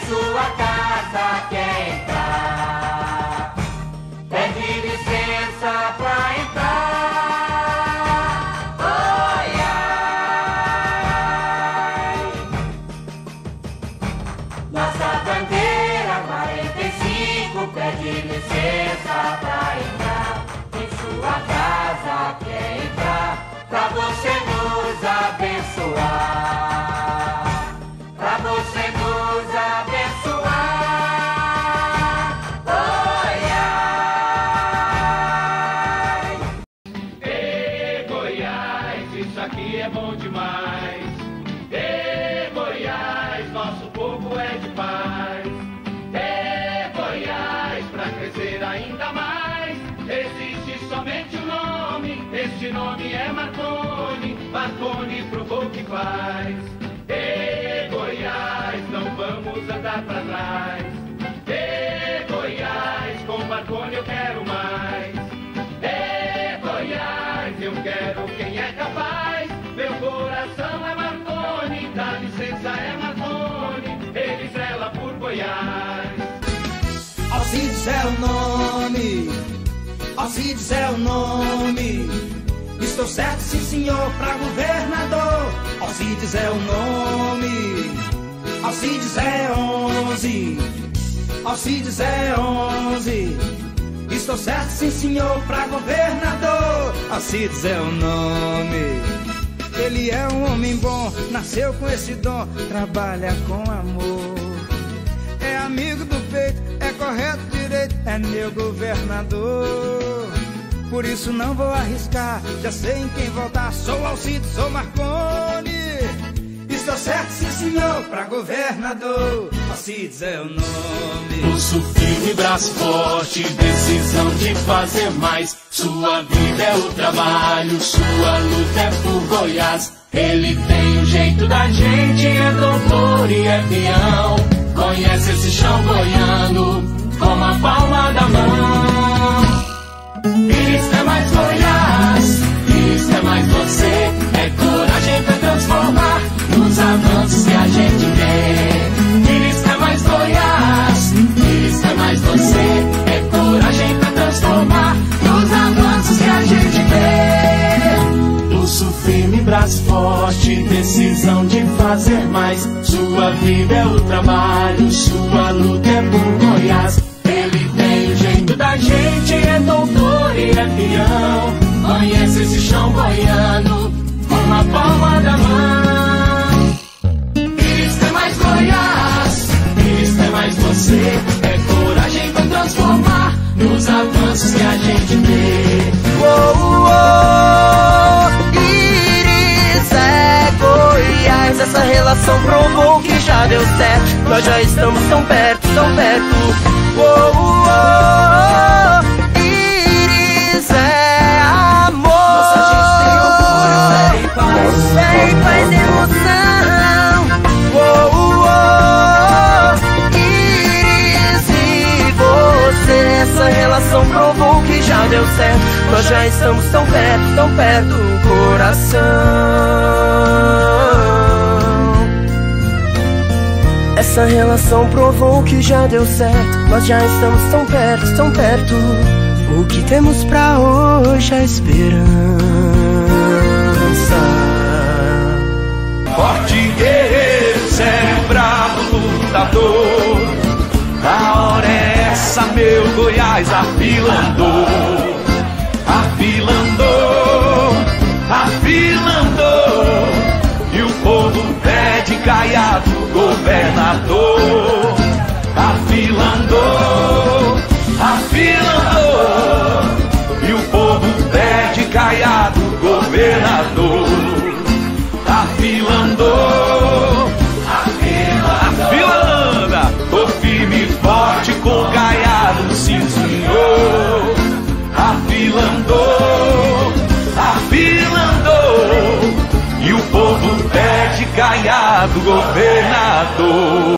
sua casa quer entrar. Pede licença pra entrar. Oi, ai. Nossa bandeira 45 pede licença pra entrar. Em sua casa quer entrar. Pra você nos abençoar. Pra você nos abençoar. Oi, ai. Ê, Goiás, isso aqui é bom demais. Ê, Goiás, nosso povo é de paz. Ê, Goiás, pra crescer ainda mais, existe somente um nome. Este nome é Marconi. Marconi provou que faz. Ê, Goiás, não vamos andar pra trás. Ê, Goiás, com Marconi eu quero mais. Ê, Goiás, eu quero quem é capaz. Meu coração é Marconi, dá licença é Marconi. Ele zela por Goiás. Alcides é o nome, Alcides é o nome. Estou certo, sim senhor, pra governador. Alcides é o nome, Alcides é 11, Alcides é 11. Estou certo, sim senhor, pra governador. Alcides é o nome. Ele é um homem bom, nasceu com esse dom, trabalha com amor. É amigo do peito, é correto, direito, é meu governador. Por isso não vou arriscar, já sei em quem votar. Sou Alcides, sou Marconi. Estou certo, sim senhor, pra governador. Alcides é o nome. Pulso firme, braço forte, decisão de fazer mais. Sua vida é o trabalho, sua luta é por Goiás. Ele tem o jeito da gente, é doutor e é peão. Conhece esse chão goiano como a palma da mão. Isto é mais Goiás, isto é mais você. É coragem pra transformar nos avanços que a gente vê. Isto é mais Goiás, isto é mais você. É coragem pra transformar nos avanços que a gente vê. Pulso firme, braço forte, decisão de fazer mais. Sua vida é o trabalho, sua luta é por Goiás. Ele tem o jeito da gente, é doutor e é peão. Conhece esse chão goiano com a palma da mão. Isto é mais Goiás, isto é mais você. É coragem pra transformar nos avanços que a gente vê. Iris é Goiás. Essa relação provou que já deu certo. Nós já estamos tão perto, tão perto. Iris é amor. Nossa gente tem orgulho, fé e paz. Fé e paz e emoção. Iris e você. Essa relação provou que já deu certo. Nós já estamos tão perto, coração. Essa relação provou que já deu certo. Nós já estamos tão perto. O que temos pra hoje é esperança. Forte guerreiro, sempre bravo lutador. A hora é essa, meu Goiás afilandou. Afilandou, afilandou. E o povo pede Caiado governador. Afilandou, afilandou. E o povo pede Caiado governador. Afilandou, afilanda. Tô firme e forte com Caiado, sim senhor. Afilandou, afilandou. E o povo pede Caiado governador.